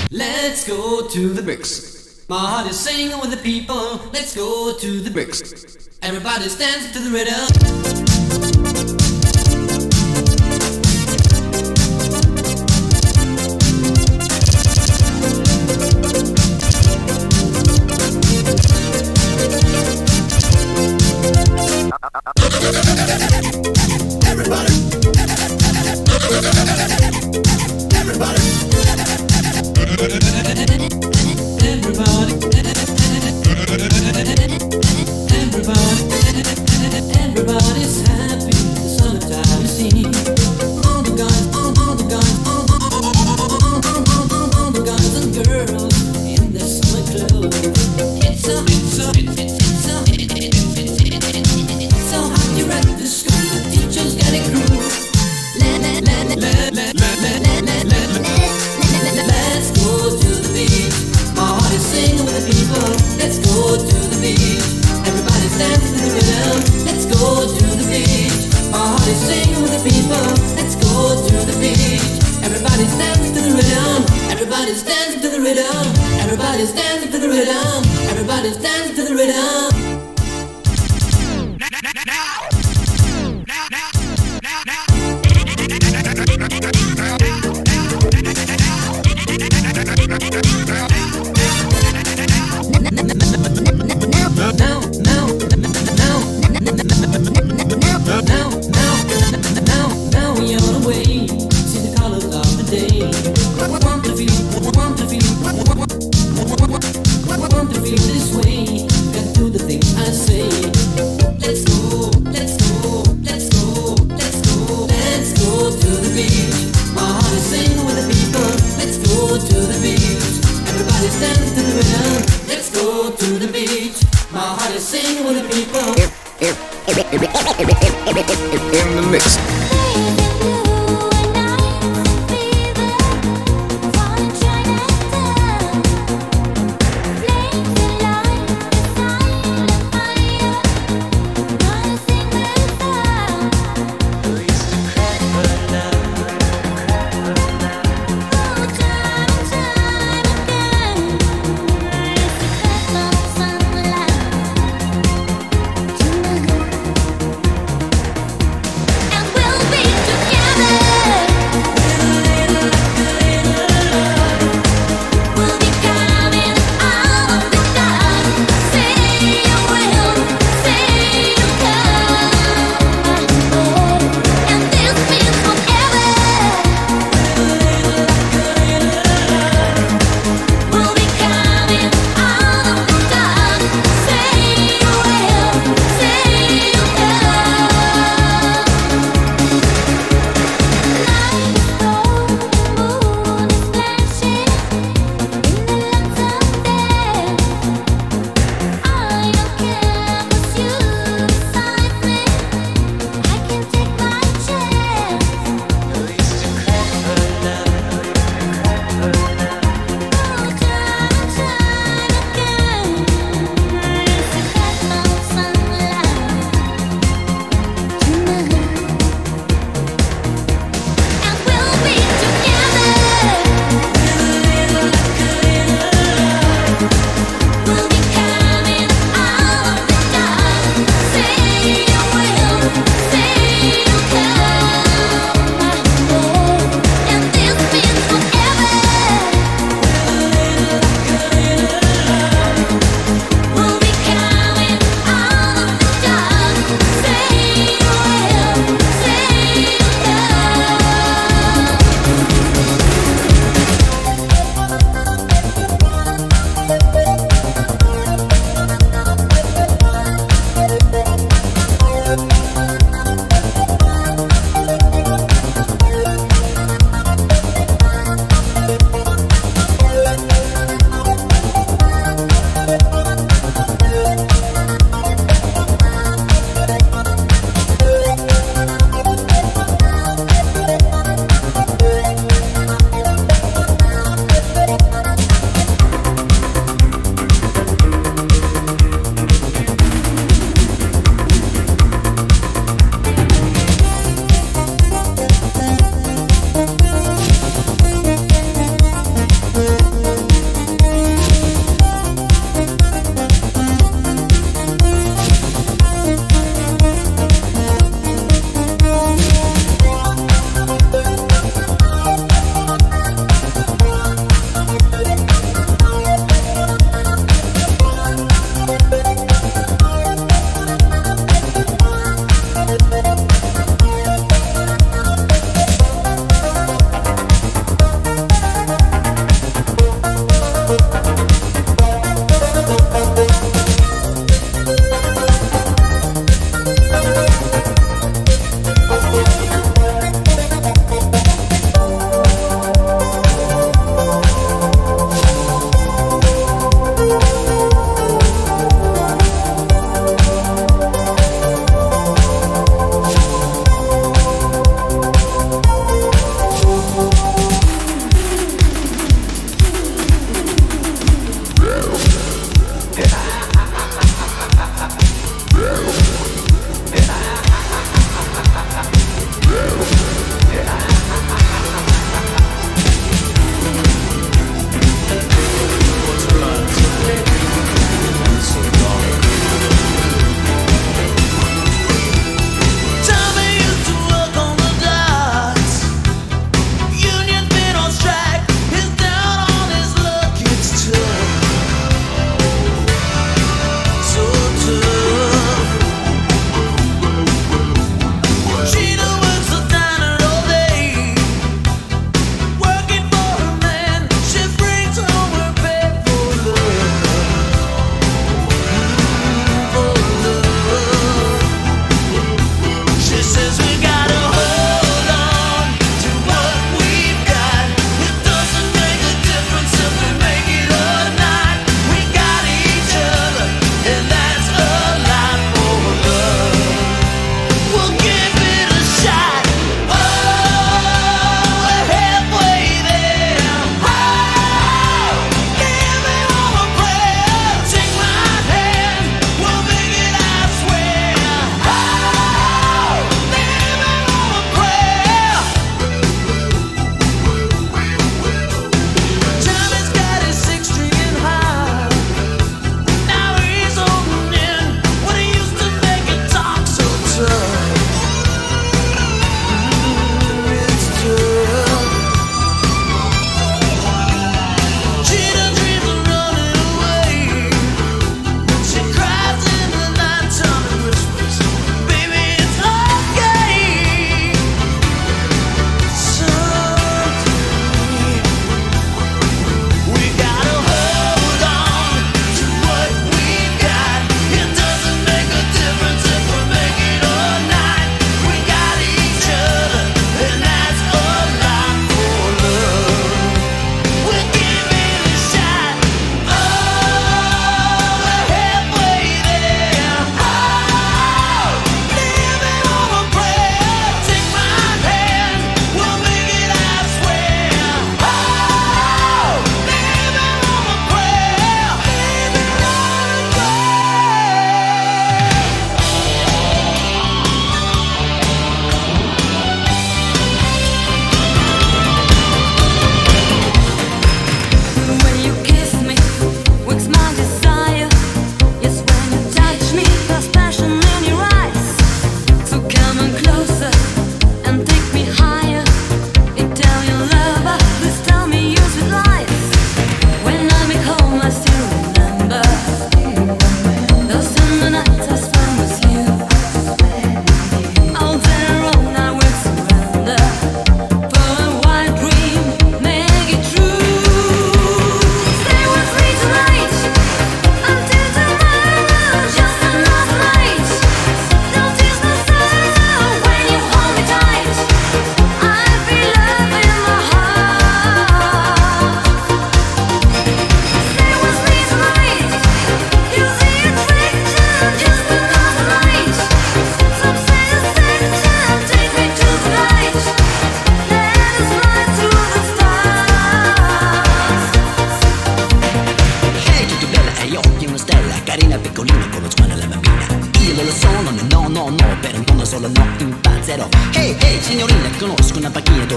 Let's go to the bricks. My heart is singing with the people. Let's go to the bricks. Everybody's dancing to the rhythm. Everybody's happy, the summertime is here. All the guys, all the guys, all the guys and girls in their summer clothes. It's so hot here at the school, the teachers got a crew. Let's go to the beach. My heart is singing with the people. Let's go to the beach. Everybody's dancing to the rhythm. Let's go to the beach. My heart is singing with the people. Let's go to the beach. Everybody's dancing to the rhythm. Everybody's dancing to the rhythm. Everybody's dancing to the rhythm. Everybody's dancing to the rhythm. Now we on the way. See the colors of the day. Want to feel this way. Can do the things I say. Let's go, let's go, let's go, let's go. Let's go to the beach. My heart is singing with the people. Let's go to the beach. Everybody's dancing to the rhythm. Let's go to the beach. My heart is singing with the people. In the mix. We'll be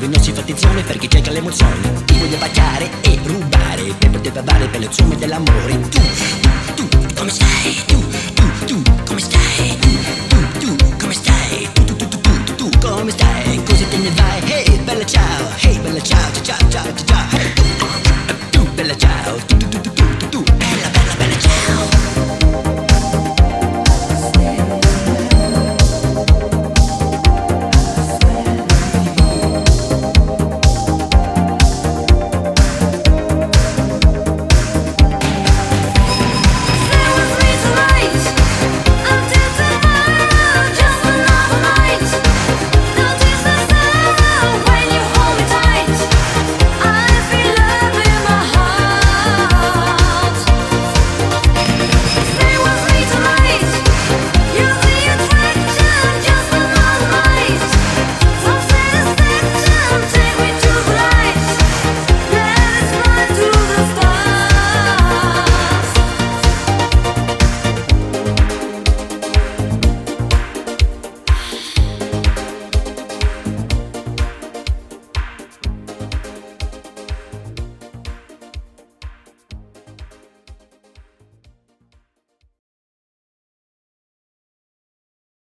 dove non si fa attenzione perché cerca l'emozione. Ti voglio baciare e rubare per poter bavare per le somme dell'amore. Tu, come stai? Tu, come stai? Tu, come stai? Tu, come stai? Così te ne vai? Hey, bella ciao,